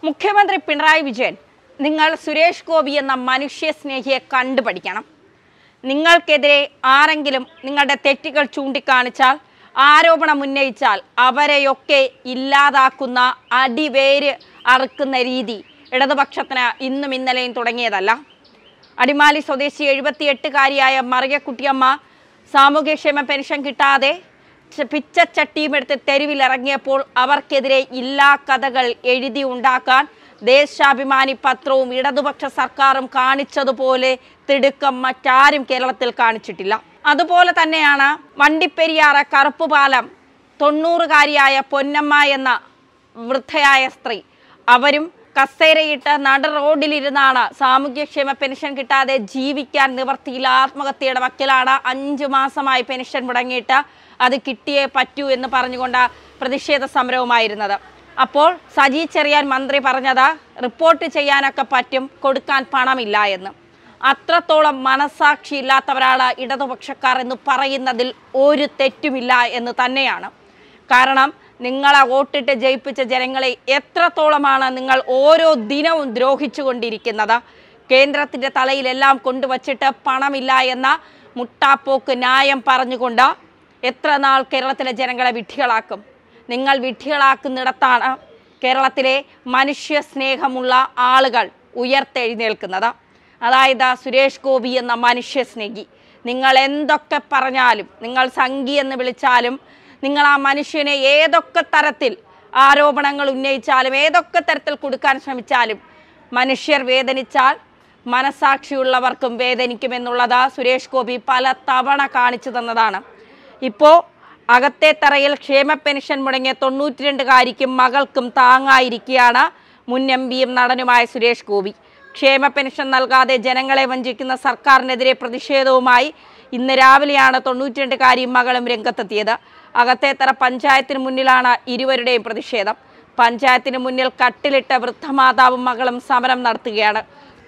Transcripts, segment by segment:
മുഖ്യമന്ത്രി പിണറായി വിജയൻ, നിങ്ങൾ സുരേഷ് ഗോപി എന്ന മനുഷ്യസ്നേഹിയെ കണ്ടുപഠിക്കണം. നിങ്ങൾക്കെതിരെ ആരെങ്കിലും നിങ്ങളുടെ തെറ്റുകൾ ചൂണ്ടിക്കാണിച്ചാൽ, ആരോപണം ഉന്നയിച്ചാൽ അവരെയൊക്കെ ഇല്ലാതാക്കുന്ന, അടിവേര് അറുക്കുന്ന രീതി ഇടതുപക്ഷത്തിന് ഇന്നും ഇന്നലെയും തുടങ്ങിയതല്ല. അടിമാലി സ്വദേശി 78-കാരിയായ മറിയക്കുട്ടിയമ്മ സാമൂഹ്യക്ഷേമ പെൻഷൻ കിട്ടാതെ പിച്ചച്ചട്ടിയുമെടുത്ത് തെരുവിലിറങ്ങിയപ്പോൾ അവർക്കെതിരെ ഇല്ലാ കഥകൾ എഴുതി ഉണ്ടാക്കാൻ ദേശാഭിമാനി പത്രവും ഇടതുപക്ഷ സർക്കാരും കാണിച്ചതുപോലെ തിടുക്കം മറ്റാരും കേരളത്തിൽ കാണിച്ചിട്ടില്ല. അതുപോലെ തന്നെയാണ് വണ്ടിപ്പെരിയാറ് കറുപ്പുപാലം 90-കാരിയായ പൊന്നമ്മ എന്ന വൃദ്ധയായ സ്ത്രീ. അവരും കസേരയിട്ട് നട റോഡിലിരുന്നാണ് സാമൂഹ്യക്ഷേമ പെൻഷൻ കിട്ടാതെ ജീവിക്കാൻ നിവർത്തിയില്ല, ആത്മഹത്യയുടെ വക്കിലാണ്. 5 മാസമായി പെൻഷൻ മുടങ്ങിയിട്ട് അത് കിട്ടിയേ പറ്റൂ എന്ന് പറഞ്ഞുകൊണ്ട് പ്രതിഷേധ സമരവുമായിരുന്നത്. അപ്പോൾ സജി ചെറിയാൻ മന്ത്രി പറഞ്ഞത് റിപ്പോർട്ട് ചെയ്യാനൊക്കെ പറ്റും, കൊടുക്കാൻ പണമില്ല എന്ന്. അത്രത്തോളം മനസാക്ഷി ഇല്ലാത്തവരാണ് ഇടതുപക്ഷക്കാർ എന്ന് പറയുന്നതിൽ ഒരു തെറ്റുമില്ല എന്ന് തന്നെയാണ്. കാരണം നിങ്ങളെ വോട്ടിട്ട് ജയിപ്പിച്ച ജനങ്ങളെ എത്രത്തോളമാണ് നിങ്ങൾ ഓരോ ദിനവും ദ്രോഹിച്ചു കൊണ്ടിരിക്കുന്നത്. കേന്ദ്രത്തിൻ്റെ തലയിലെല്ലാം കൊണ്ടുവച്ചിട്ട് പണമില്ല എന്ന മുട്ടാപ്പോക്ക് ന്യായം പറഞ്ഞുകൊണ്ട് എത്ര നാൾ കേരളത്തിലെ ജനങ്ങളെ വിഡ്ഢികളാക്കും? നിങ്ങൾ വിഡ്ഢികളാക്കുന്നിടത്താണ് കേരളത്തിലെ മനുഷ്യ സ്നേഹമുള്ള ആളുകൾ ഉയർത്തെഴുന്നേൽക്കുന്നത്. അതായത് സുരേഷ് ഗോപി എന്ന മനുഷ്യസ്നേഹി. നിങ്ങൾ എന്തൊക്കെ പറഞ്ഞാലും, നിങ്ങൾ സംഘി എന്ന് വിളിച്ചാലും, നിങ്ങൾ ആ മനുഷ്യനെ ഏതൊക്കെ തരത്തിൽ ആരോപണങ്ങൾ ഉന്നയിച്ചാലും, ഏതൊക്കെ തരത്തിൽ കൊടുക്കാൻ ശ്രമിച്ചാലും, മനുഷ്യർ വേദനിച്ചാൽ മനസാക്ഷിയുള്ളവർക്കും വേദനിക്കുമെന്നുള്ളത് സുരേഷ് ഗോപി പല തവണ കാണിച്ചു തന്നതാണ്. ഇപ്പോൾ അകത്തെ തറയിൽ ക്ഷേമ പെൻഷൻ മുടങ്ങിയ 92-കാരിക്കും മകൾക്കും താങ്ങായിരിക്കുകയാണ് മുൻ എംപിയും നടനുമായ സുരേഷ് ഗോപി. ക്ഷേമ പെൻഷൻ നൽകാതെ ജനങ്ങളെ വഞ്ചിക്കുന്ന സർക്കാരിനെതിരെ പ്രതിഷേധവുമായി ഇന്ന് രാവിലെയാണ് 92-കാരിയും മകളും രംഗത്തെത്തിയത്. അകത്തേത്തറ പഞ്ചായത്തിന് മുന്നിലാണ് ഇരുവരുടെയും പ്രതിഷേധം. പഞ്ചായത്തിന് മുന്നിൽ കട്ടിലിട്ട വൃദ്ധമാതാവും മകളും സമരം നടത്തുകയാണ്.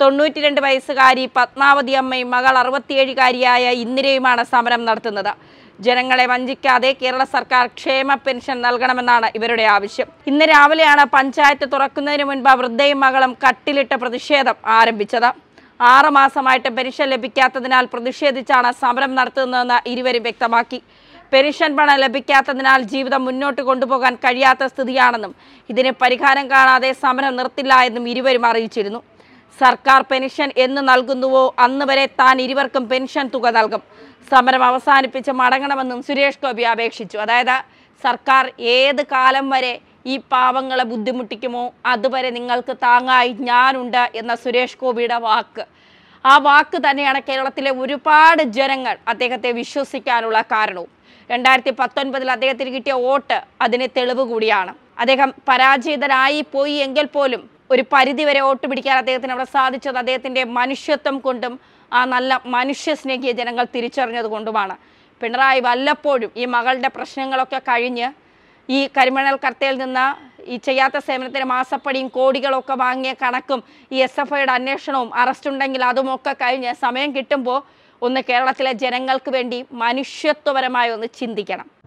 92 വയസ്സുകാരി പത്മാവതി അമ്മയും മകൾ 67-കാരിയായ ഇന്ദിരയുമാണ് സമരം നടത്തുന്നത്. ജനങ്ങളെ വഞ്ചിക്കാതെ കേരള സർക്കാർ ക്ഷേമ പെൻഷൻ നൽകണമെന്നാണ് ഇവരുടെ ആവശ്യം. ഇന്ന് രാവിലെയാണ് പഞ്ചായത്ത് തുറക്കുന്നതിന് മുൻപ് വൃദ്ധയും മകളും കട്ടിലിട്ട പ്രതിഷേധം ആരംഭിച്ചത്. 6 മാസമായിട്ട് പെൻഷൻ ലഭിക്കാത്തതിനാൽ പ്രതിഷേധിച്ചാണ് സമരം നടത്തുന്നതെന്ന് ഇരുവരും വ്യക്തമാക്കി. പെൻഷൻ പണം ലഭിക്കാത്തതിനാൽ ജീവിതം മുന്നോട്ട് കൊണ്ടുപോകാൻ കഴിയാത്ത സ്ഥിതിയാണെന്നും ഇതിന് പരിഹാരം കാണാതെ സമരം നിർത്തില്ല എന്നും ഇരുവരും അറിയിച്ചിരുന്നു. സർക്കാർ പെൻഷൻ എന്ന് നൽകുന്നുവോ അന്ന് വരെ താൻ ഇരുവർക്കും പെൻഷൻ തുക നൽകും. സമരം അവസാനിപ്പിച്ച് മടങ്ങണമെന്നും സുരേഷ് ഗോപി അപേക്ഷിച്ചു. അതായത് സർക്കാർ ഏത് കാലം വരെ ഈ പാവങ്ങളെ ബുദ്ധിമുട്ടിക്കുമോ അതുവരെ നിങ്ങൾക്ക് താങ്ങായി ഞാനുണ്ട് എന്ന സുരേഷ് ഗോപിയുടെ വാക്ക്. ആ വാക്ക് തന്നെയാണ് കേരളത്തിലെ ഒരുപാട് ജനങ്ങൾ അദ്ദേഹത്തെ വിശ്വസിക്കാനുള്ള കാരണവും. 2019 അദ്ദേഹത്തിന് കിട്ടിയ വോട്ട് അതിന് തെളിവ് കൂടിയാണ്. അദ്ദേഹം പരാജിതനായി പോയി എങ്കിൽ പോലും ഒരു പരിധിവരെ വോട്ട് പിടിക്കാൻ അദ്ദേഹത്തിന് അവിടെ സാധിച്ചത് അദ്ദേഹത്തിൻ്റെ മനുഷ്യത്വം കൊണ്ടും ആ നല്ല മനുഷ്യസ്നേഹിയെ ജനങ്ങൾ തിരിച്ചറിഞ്ഞത് കൊണ്ടുമാണ്. പിണറായി വല്ലപ്പോഴും ഈ മകളുടെ പ്രശ്നങ്ങളൊക്കെ കഴിഞ്ഞ് ഈ കരിമണൽ കർത്തയിൽ നിന്ന് ഈ ചെയ്യാത്ത സേവനത്തിന് മാസപ്പടിയും കോടികളൊക്കെ വാങ്ങിയ കണക്കും ഈ SFIയുടെ അന്വേഷണവും അറസ്റ്റുണ്ടെങ്കിൽ അതുമൊക്കെ കഴിഞ്ഞ് സമയം കിട്ടുമ്പോൾ ഒന്ന് കേരളത്തിലെ ജനങ്ങൾക്ക് വേണ്ടി മനുഷ്യത്വപരമായി ഒന്ന് ചിന്തിക്കണം.